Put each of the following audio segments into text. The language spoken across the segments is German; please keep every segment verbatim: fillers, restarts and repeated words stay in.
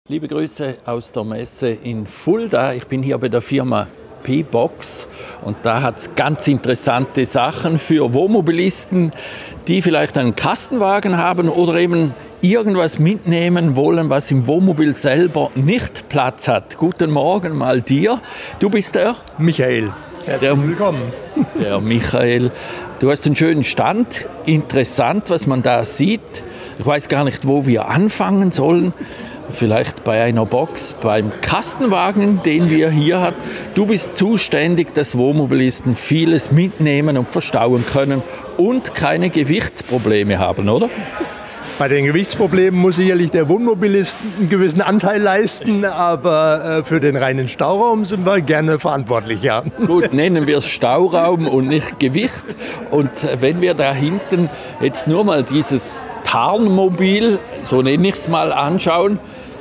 Liebe Grüße aus der Messe in Fulda. Ich bin hier bei der Firma P-Box und da hat es ganz interessante Sachen für Wohnmobilisten, die vielleicht einen Kastenwagen haben oder eben irgendwas mitnehmen wollen, was im Wohnmobil selber nicht Platz hat. Guten Morgen mal dir. Du bist der? Michael. Herzlich der, willkommen. Der Michael. Du hast einen schönen Stand. Interessant, was man da sieht. Ich weiß gar nicht, wo wir anfangen sollen. Vielleicht bei einer Box, beim Kastenwagen, den wir hier haben. Du bist zuständig, dass Wohnmobilisten vieles mitnehmen und verstauen können und keine Gewichtsprobleme haben, oder? Bei den Gewichtsproblemen muss sicherlich der Wohnmobilist einen gewissen Anteil leisten, aber äh, für den reinen Stauraum sind wir gerne verantwortlich, ja. Gut, nennen wir es Stauraum und nicht Gewicht. Und wenn wir da hinten jetzt nur mal dieses Tarnmobil, so nenne ich es mal, anschauen,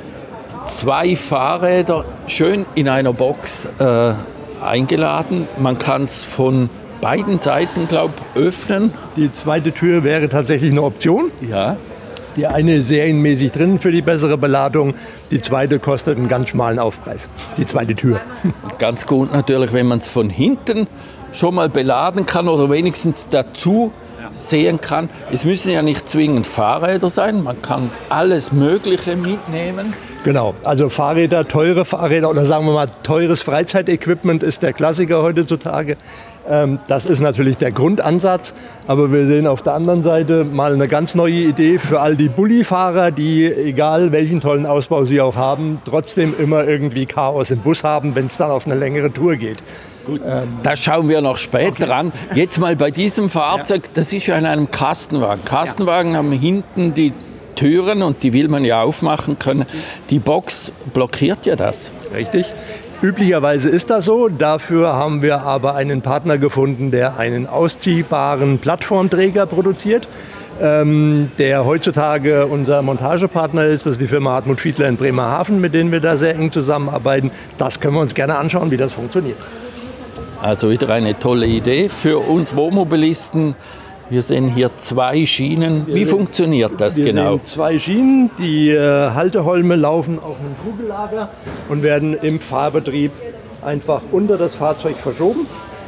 zwei Fahrräder, schön in einer Box äh, eingeladen. Man kann es von beiden Seiten, glaube ich, öffnen. Die zweite Tür wäre tatsächlich eine Option. Ja. Die eine ist serienmäßig drin für die bessere Beladung, die zweite kostet einen ganz schmalen Aufpreis, die zweite Tür. Ganz gut natürlich, wenn man es von hinten schon mal beladen kann oder wenigstens dazu sehen kann. Es müssen ja nicht zwingend Fahrräder sein, man kann alles Mögliche mitnehmen. Genau, also Fahrräder, teure Fahrräder oder sagen wir mal teures Freizeitequipment ist der Klassiker heutzutage. Das ist natürlich der Grundansatz, aber wir sehen auf der anderen Seite mal eine ganz neue Idee für all die Bullifahrer, die, egal welchen tollen Ausbau sie auch haben, trotzdem immer irgendwie Chaos im Bus haben, wenn es dann auf eine längere Tour geht. Gut, ähm, das schauen wir noch später okay. an. Jetzt mal bei diesem Fahrzeug, das ist ja in einem Kastenwagen. Kastenwagen ja. haben hinten die Türen und die will man ja aufmachen können. Die Box blockiert ja das. Richtig. Üblicherweise ist das so. Dafür haben wir aber einen Partner gefunden, der einen ausziehbaren Plattformträger produziert, ähm, der heutzutage unser Montagepartner ist. Das ist die Firma Hartmut Fiedler in Bremerhaven, mit denen wir da sehr eng zusammenarbeiten. Das können wir uns gerne anschauen, wie das funktioniert. Also wieder eine tolle Idee für uns Wohnmobilisten. Wir sehen hier zwei Schienen. Wie funktioniert das wir genau? Sehen zwei Schienen. Die äh, Halteholme laufen auf einem Kugellager und werden im Fahrbetrieb einfach unter das Fahrzeug verschoben.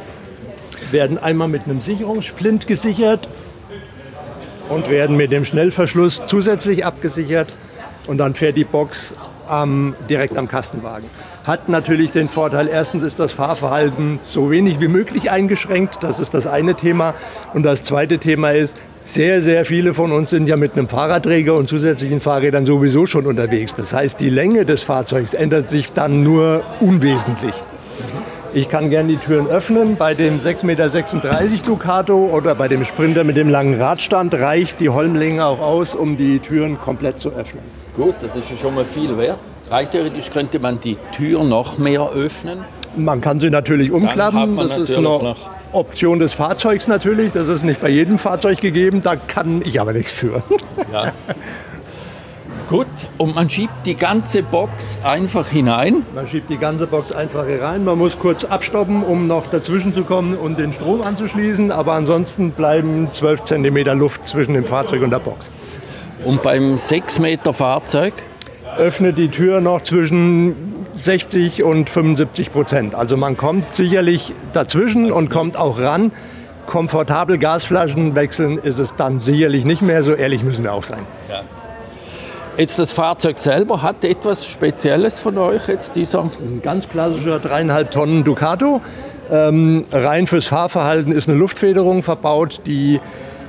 Werden einmal mit einem Sicherungssplint gesichert und werden mit dem Schnellverschluss zusätzlich abgesichert. Und dann fährt die Box ähm, direkt am Kastenwagen. Hat natürlich den Vorteil, erstens ist das Fahrverhalten so wenig wie möglich eingeschränkt. Das ist das eine Thema. Und das zweite Thema ist, sehr, sehr viele von uns sind ja mit einem Fahrradträger und zusätzlichen Fahrrädern sowieso schon unterwegs. Das heißt, die Länge des Fahrzeugs ändert sich dann nur unwesentlich. Ich kann gerne die Türen öffnen. Bei dem sechs Komma sechsunddreißig Meter Ducato oder bei dem Sprinter mit dem langen Radstand reicht die Holmlänge auch aus, um die Türen komplett zu öffnen. Gut, das ist ja schon mal viel wert. Rein theoretisch könnte man die Tür noch mehr öffnen. Man kann sie natürlich umklappen. Das ist eine Option des Fahrzeugs natürlich. Das ist nicht bei jedem Fahrzeug gegeben. Da kann ich aber nichts für. Ja. Gut, und man schiebt die ganze Box einfach hinein? Man schiebt die ganze Box einfach hier rein. Man muss kurz abstoppen, um noch dazwischen zu kommen und den Strom anzuschließen. Aber ansonsten bleiben zwölf Zentimeter Luft zwischen dem Fahrzeug und der Box. Und beim sechs Meter Fahrzeug? Öffnet die Tür noch zwischen sechzig und fünfundsiebzig Prozent. Also man kommt sicherlich dazwischen und kommt auch ran. Komfortabel Gasflaschen wechseln ist es dann sicherlich nicht mehr. So ehrlich müssen wir auch sein. Ja. Jetzt das Fahrzeug selber hat etwas Spezielles von euch jetzt dieser? Das ist ein ganz klassischer dreieinhalb Tonnen Ducato. Ähm, rein fürs Fahrverhalten ist eine Luftfederung verbaut, die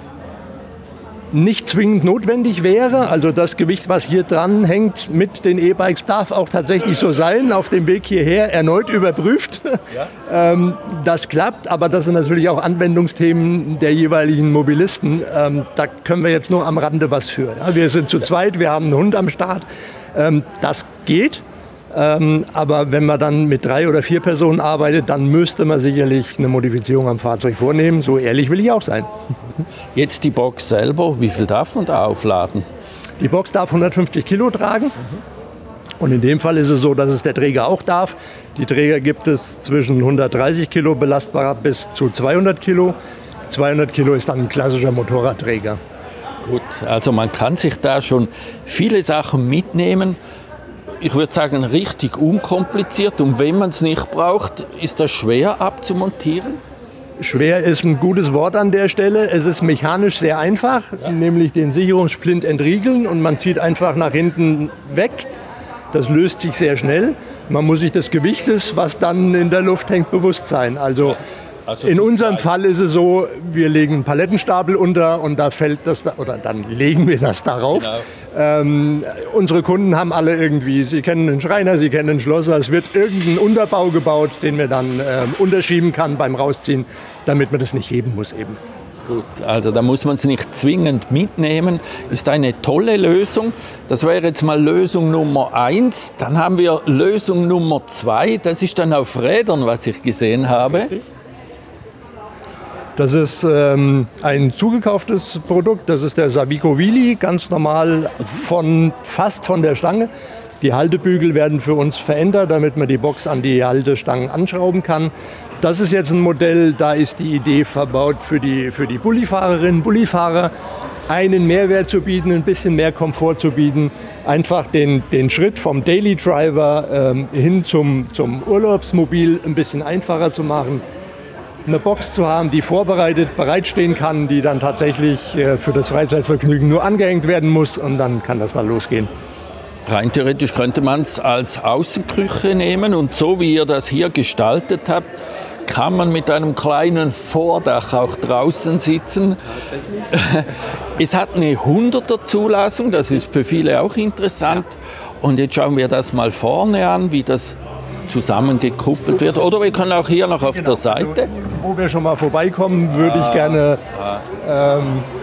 nicht zwingend notwendig wäre. Also das Gewicht, was hier dran hängt mit den E-Bikes, darf auch tatsächlich so sein. Auf dem Weg hierher erneut überprüft. Ja. ähm, das klappt, aber das sind natürlich auch Anwendungsthemen der jeweiligen Mobilisten. Ähm, da können wir jetzt nur am Rande was für. Ja, wir sind zu zweit, wir haben einen Hund am Start. Ähm, das geht. Ähm, aber wenn man dann mit drei oder vier Personen arbeitet, dann müsste man sicherlich eine Modifizierung am Fahrzeug vornehmen. So ehrlich will ich auch sein. Jetzt die Box selber, wie viel darf man da aufladen? Die Box darf hundertfünfzig Kilo tragen. Und in dem Fall ist es so, dass es der Träger auch darf. Die Träger gibt es zwischen hundertdreißig Kilo belastbar bis zu zweihundert Kilo. zweihundert Kilo ist dann ein klassischer Motorradträger. Gut, also man kann sich da schon viele Sachen mitnehmen. ich würde sagen, richtig unkompliziert. Und wenn man es nicht braucht, ist das schwer abzumontieren? Schwer ist ein gutes Wort an der Stelle. Es ist mechanisch sehr einfach, ja. nämlich den Sicherungssplint entriegeln und man zieht einfach nach hinten weg. Das löst sich sehr schnell. Man muss sich des Gewichtes, was dann in der Luft hängt, bewusst sein. Also, also in unserem Fall ist es so, wir legen einen Palettenstapel unter und da fällt das, da, oder dann legen wir das darauf. Genau. Ähm, unsere Kunden haben alle irgendwie, sie kennen einen Schreiner, sie kennen einen Schlosser. Es wird irgendein Unterbau gebaut, den man dann ähm, unterschieben kann beim Rausziehen, damit man das nicht heben muss eben. Gut, also da muss man es nicht zwingend mitnehmen. Ist eine tolle Lösung. Das wäre jetzt mal Lösung Nummer eins. Dann haben wir Lösung Nummer zwei. Das ist dann auf Rädern, was ich gesehen habe. Richtig. Das ist ähm, ein zugekauftes Produkt. Das ist der Savico Wheelie, ganz normal von, fast von der Stange. Die Haltebügel werden für uns verändert, damit man die Box an die Haltestangen anschrauben kann. Das ist jetzt ein Modell, da ist die Idee verbaut für die, für die Bulli-Fahrerinnen, Bullifahrer, einen Mehrwert zu bieten, ein bisschen mehr Komfort zu bieten, einfach den, den Schritt vom Daily Driver ähm, hin zum, zum Urlaubsmobil ein bisschen einfacher zu machen. Eine Box zu haben, die vorbereitet bereitstehen kann, die dann tatsächlich äh, für das Freizeitvergnügen nur angehängt werden muss und dann kann das dann losgehen. Rein theoretisch könnte man es als Außenküche nehmen und so wie ihr das hier gestaltet habt, kann man mit einem kleinen Vordach auch draußen sitzen. Es hat eine hunderter Zulassung, das ist für viele auch interessant. Und jetzt schauen wir das mal vorne an, wie das zusammengekuppelt wird. Oder wir können auch hier noch auf genau. der Seite. Wo wir schon mal vorbeikommen, würde ich gerne ähm,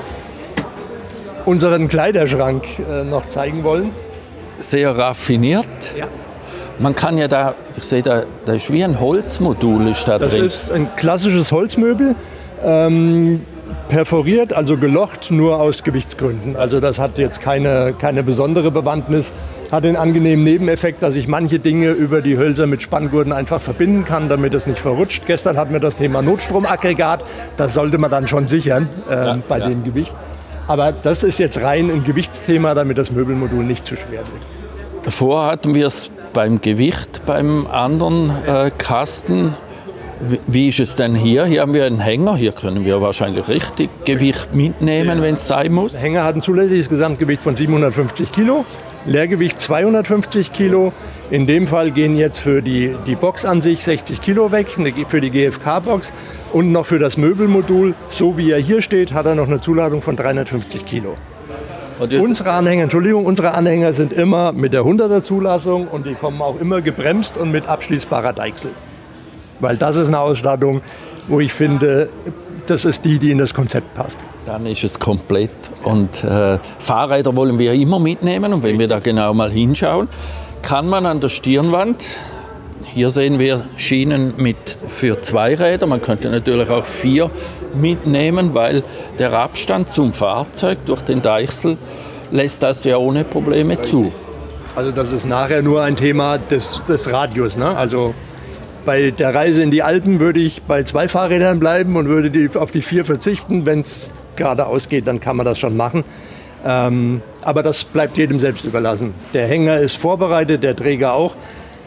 unseren Kleiderschrank äh, noch zeigen wollen. Sehr raffiniert. Ja. Man kann ja da, ich sehe da, da ist wie ein Holzmodul ist da das drin. Das ist ein klassisches Holzmöbel, ähm, perforiert, also gelocht, nur aus Gewichtsgründen. Also das hat jetzt keine, keine besondere Bewandtnis. Hat den angenehmen Nebeneffekt, dass ich manche Dinge über die Hölzer mit Spanngurten einfach verbinden kann, damit es nicht verrutscht. Gestern hatten wir das Thema Notstromaggregat, das sollte man dann schon sichern äh, ja, bei ja. dem Gewicht. Aber das ist jetzt rein ein Gewichtsthema, damit das Möbelmodul nicht zu schwer wird. Vorher hatten wir es beim Gewicht beim anderen äh, Kasten. Wie, wie ist es denn hier? Hier haben wir einen Hänger. Hier können wir wahrscheinlich richtig Gewicht mitnehmen, wenn es sein muss. Der Hänger hat ein zulässiges Gesamtgewicht von siebenhundertfünfzig Kilo. Leergewicht zweihundertfünfzig Kilo. In dem Fall gehen jetzt für die, die Box an sich sechzig Kilo weg, für die G F K-Box. Und noch für das Möbelmodul, so wie er hier steht, hat er noch eine Zuladung von dreihundertfünfzig Kilo. Unsere Anhänger, Entschuldigung, unsere Anhänger sind immer mit der hunderter Zulassung und die kommen auch immer gebremst und mit abschließbarer Deichsel. Weil das ist eine Ausstattung, wo ich finde, das ist die, die in das Konzept passt. Dann ist es komplett. Und äh, Fahrräder wollen wir immer mitnehmen. Und wenn wir da genau mal hinschauen, kann man an der Stirnwand, hier sehen wir Schienen mit für zwei Räder, man könnte natürlich auch vier mitnehmen, weil der Abstand zum Fahrzeug durch den Deichsel lässt das ja ohne Probleme zu. Also das ist nachher nur ein Thema des, des Radius, ne? Also bei der Reise in die Alpen würde ich bei zwei Fahrrädern bleiben und würde die, auf die vier verzichten. Wenn es geradeaus geht, dann kann man das schon machen. Ähm, aber das bleibt jedem selbst überlassen. Der Hänger ist vorbereitet, der Träger auch.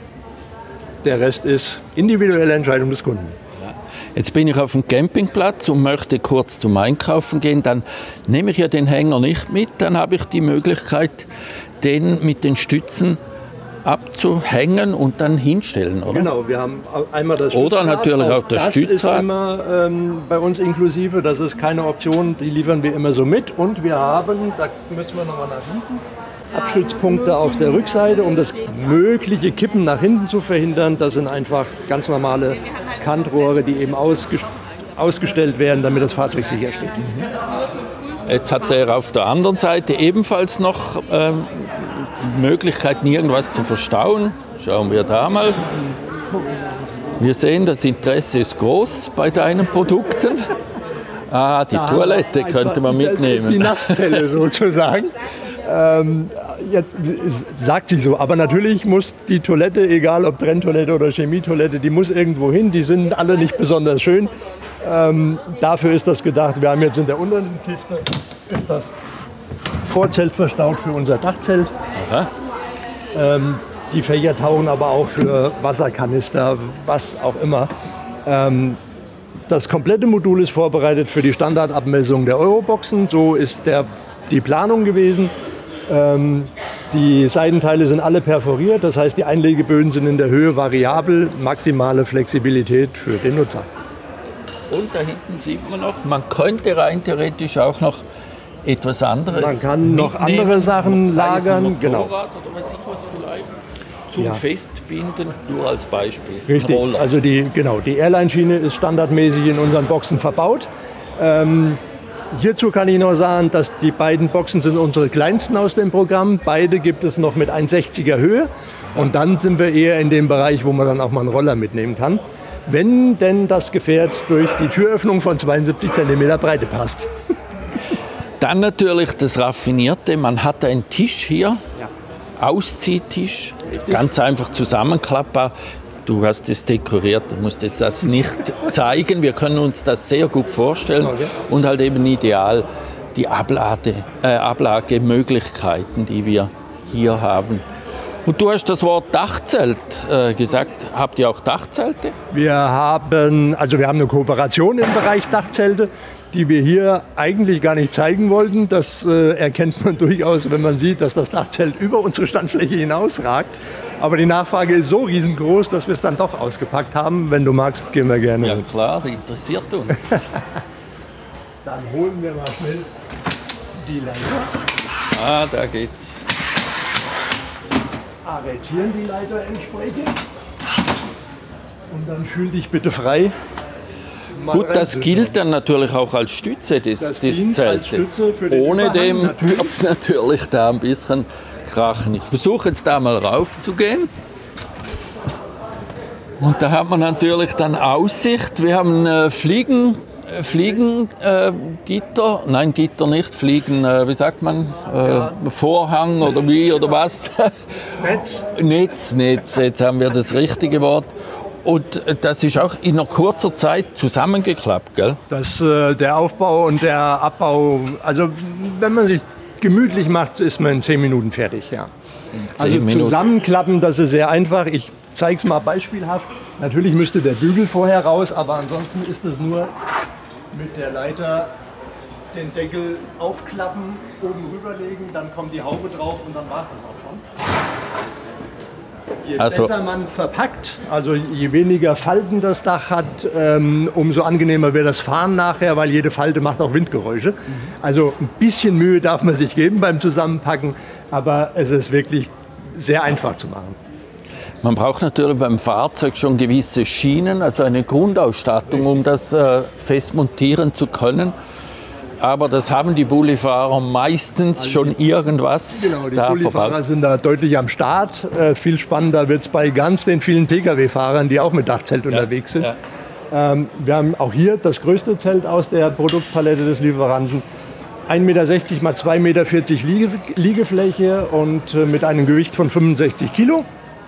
Der Rest ist individuelle Entscheidung des Kunden. Jetzt bin ich auf dem Campingplatz und möchte kurz zum Einkaufen gehen. Dann nehme ich ja den Hänger nicht mit. Dann habe ich die Möglichkeit, den mit den Stützen abzuhängen und dann hinstellen, oder? Genau, wir haben einmal das Stützrad. Oder natürlich auch das das Stützrad. Das ist immer ähm, bei uns inklusive, das ist keine Option, die liefern wir immer so mit. Und wir haben, da müssen wir nochmal nach hinten, Abstützpunkte auf der Rückseite, um das mögliche Kippen nach hinten zu verhindern. Das sind einfach ganz normale Kantrohre, die eben ausge ausgestellt werden, damit das Fahrzeug sicher steht. Mhm. Jetzt hat er auf der anderen Seite ebenfalls noch ähm, Möglichkeiten, irgendwas zu verstauen. Schauen wir da mal. Wir sehen, das Interesse ist groß bei deinen Produkten. Ah, die da Toilette könnte man mitnehmen. Die Nasszelle sozusagen. Ähm, jetzt sagt sie so, aber natürlich muss die Toilette, egal ob Trenntoilette oder Chemietoilette, die muss irgendwo hin. Die sind alle nicht besonders schön. Ähm, dafür ist das gedacht. Wir haben jetzt in der unteren Kiste ist das Vorzelt verstaut für unser Dachzelt. Aha. Ähm, die Fächer taugen aber auch für Wasserkanister, was auch immer. Ähm, das komplette Modul ist vorbereitet für die Standardabmessung der Euroboxen. So ist der, die Planung gewesen. Ähm, die Seitenteile sind alle perforiert, das heißt, die Einlegeböden sind in der Höhe variabel, maximale Flexibilität für den Nutzer. Und da hinten sieht man noch, man könnte rein theoretisch auch noch etwas anderes Man kann noch andere Sachen lagern, genau. Oder weiß ich was vielleicht zum Ja. Festbinden, nur als Beispiel. Richtig, Roller. also die, genau, die Airline-Schiene ist standardmäßig in unseren Boxen verbaut. Ähm, hierzu kann ich noch sagen, dass die beiden Boxen sind unsere kleinsten aus dem Programm. Beide gibt es noch mit eins Komma sechziger Höhe. Und dann sind wir eher in dem Bereich, wo man dann auch mal einen Roller mitnehmen kann. Wenn denn das Gefährt durch die Türöffnung von zweiundsiebzig Zentimeter Breite passt. Dann natürlich das Raffinierte, man hat einen Tisch hier, Ja. Ausziehtisch, ganz einfach zusammenklappbar. Du hast es dekoriert, du musst es das nicht zeigen. Wir können uns das sehr gut vorstellen. Okay. Und halt eben ideal die Ablage, äh, Ablagemöglichkeiten, die wir hier haben. Und du hast das Wort Dachzelt äh, gesagt. Habt ihr auch Dachzelte? Wir haben, also wir haben eine Kooperation im Bereich Dachzelte, die wir hier eigentlich gar nicht zeigen wollten. Das äh, erkennt man durchaus, wenn man sieht, dass das Dachzelt über unsere Standfläche hinausragt. Aber die Nachfrage ist so riesengroß, dass wir es dann doch ausgepackt haben. Wenn du magst, gehen wir gerne. Ja klar, die interessiert uns. Dann holen wir mal schnell die Leiter. Ah, da geht's. Arretieren die Leiter entsprechend. Und dann fühl dich bitte frei. mal Gut, das reinzuschauen. gilt dann natürlich auch als Stütze des, Das des dient als Zeltes. Stütze für den Ohne Überhang dem natürlich. wird es natürlich da ein bisschen krachen. Ich versuche jetzt da mal rauf zu gehen. Und da hat man natürlich dann Aussicht. Wir haben äh, Fliegen, äh, Fliegengitter, äh, Gitter. Nein, Gitter nicht, Fliegen, äh, wie sagt man, äh, Vorhang oder wie oder was? Netz. Netz, Netz, jetzt haben wir das richtige Wort. Und das ist auch in einer kurzer Zeit zusammengeklappt, gell? Das, äh, der Aufbau und der Abbau, also wenn man sich gemütlich macht, ist man in zehn Minuten fertig. Ja. zehn Also Minuten. zusammenklappen, das ist sehr einfach. Ich zeige es mal beispielhaft. Natürlich müsste der Bügel vorher raus, aber ansonsten ist es nur mit der Leiter den Deckel aufklappen, oben rüberlegen, dann kommt die Haube drauf und dann war es das auch schon. Je Also- besser man verpackt, also je weniger Falten das Dach hat, ähm, umso angenehmer wird das Fahren nachher, weil jede Falte macht auch Windgeräusche. Also ein bisschen Mühe darf man sich geben beim Zusammenpacken, aber es ist wirklich sehr einfach zu machen. Man braucht natürlich beim Fahrzeug schon gewisse Schienen, also eine Grundausstattung, um das äh, fest montieren zu können. Aber das haben die Bullifahrer meistens schon irgendwas Genau, die da Bullifahrer verbaut. sind da deutlich am Start. Äh, viel spannender wird es bei ganz den vielen Pkw-Fahrern, die auch mit Dachzelt unterwegs sind. Ja. Ähm, wir haben auch hier das größte Zelt aus der Produktpalette des Lieferanten. ein Meter sechzig mal zwei Meter vierzig Liege, Liegefläche und äh, mit einem Gewicht von fünfundsechzig Kilo.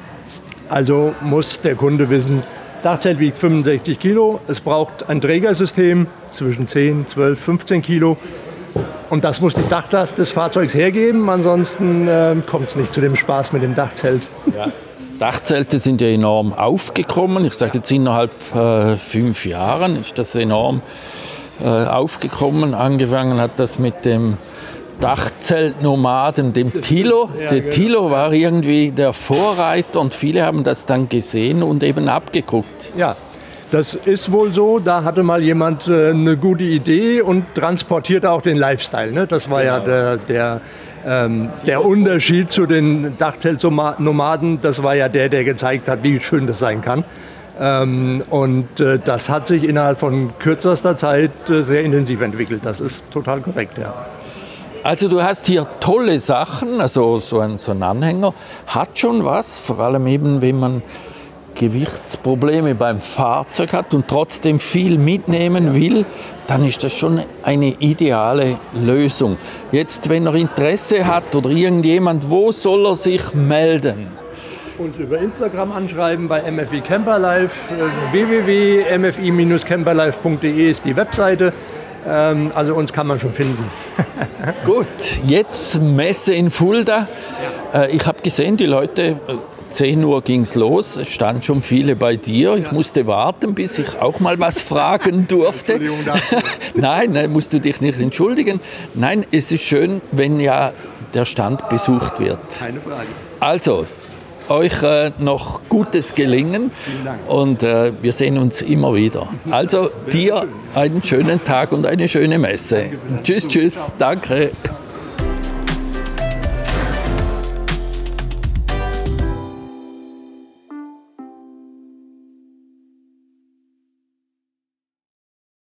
Also muss der Kunde wissen, Dachzelt wiegt fünfundsechzig Kilo. Es braucht ein Trägersystem zwischen zehn, zwölf, fünfzehn Kilo. Und das muss die Dachlast des Fahrzeugs hergeben. Ansonsten äh, kommt es nicht zu dem Spaß mit dem Dachzelt. Ja. Dachzelte sind ja enorm aufgekommen. Ich sage jetzt innerhalb äh, fünf Jahren ist das enorm äh, aufgekommen. Angefangen hat das mit dem Dachzeltnomaden, dem Thilo. Ja, Der genau. Thilo war irgendwie der Vorreiter und viele haben das dann gesehen und eben abgeguckt. Ja, das ist wohl so. Da hatte mal jemand äh, eine gute Idee und transportierte auch den Lifestyle. Ne? Das war ja der, der, ähm, der Unterschied zu den Dachzeltnomaden. Das war ja der, der gezeigt hat, wie schön das sein kann. Ähm, und äh, das hat sich innerhalb von kürzester Zeit äh, sehr intensiv entwickelt. Das ist total korrekt, ja. Also du hast hier tolle Sachen, also so ein, so ein Anhänger hat schon was, vor allem eben, wenn man Gewichtsprobleme beim Fahrzeug hat und trotzdem viel mitnehmen will, dann ist das schon eine ideale Lösung. Jetzt, wenn er Interesse hat oder irgendjemand, wo soll er sich melden? Uns über Instagram anschreiben bei M F I Camperlife. w w w punkt m f i dash camperlife punkt d e ist die Webseite. Ähm, also uns kann man schon finden. Gut, jetzt Messe in Fulda. Äh, ich habe gesehen, die Leute, zehn Uhr ging es los, es standen schon viele bei dir. Ich musste warten, bis ich auch mal was fragen durfte. Entschuldigung dafür. Nein, nein, musst du dich nicht entschuldigen. Nein, es ist schön, wenn ja der Stand besucht wird. Keine Frage. Also, euch äh, noch gutes Gelingen. Vielen Dank. Und äh, wir sehen uns immer wieder. Also dir einen schönen Tag und eine schöne Messe. Tschüss, tschüss, danke.